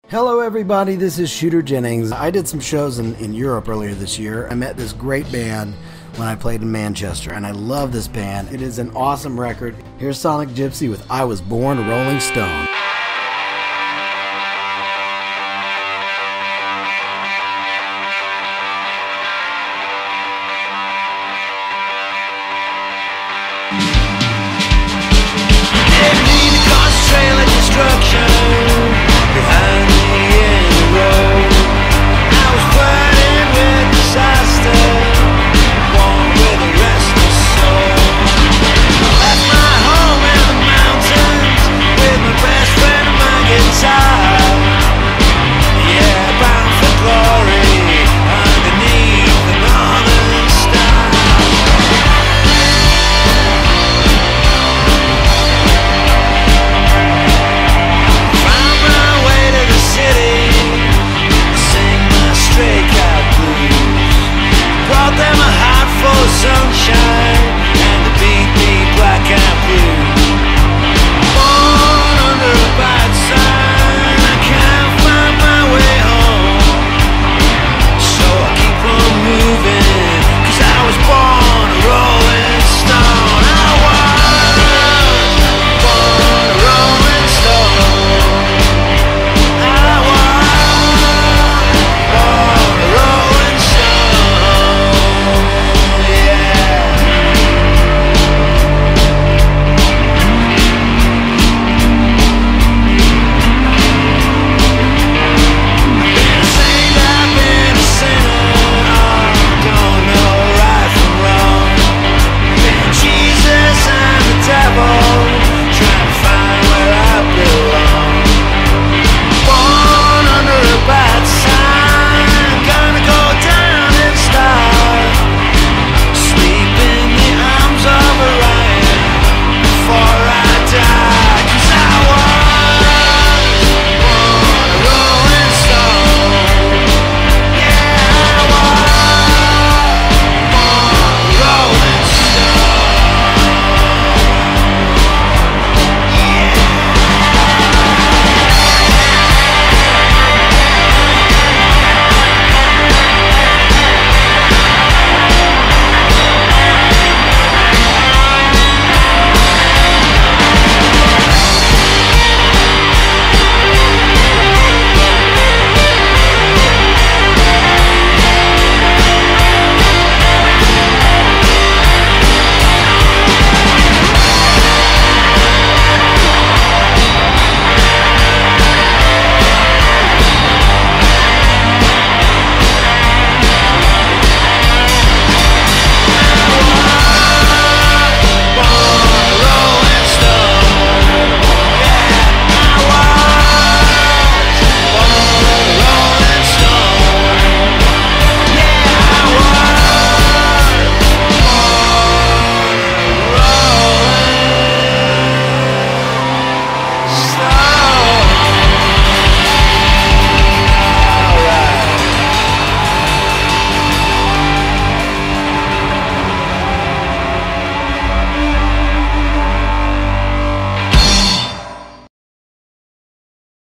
Hello everybody, this is Shooter Jennings. I did some shows in Europe earlier this year. I met this great band when I played in Manchester, and I love this band. It is an awesome record. Here's Sonic Gypsy with I Was Born a Rolling Stone.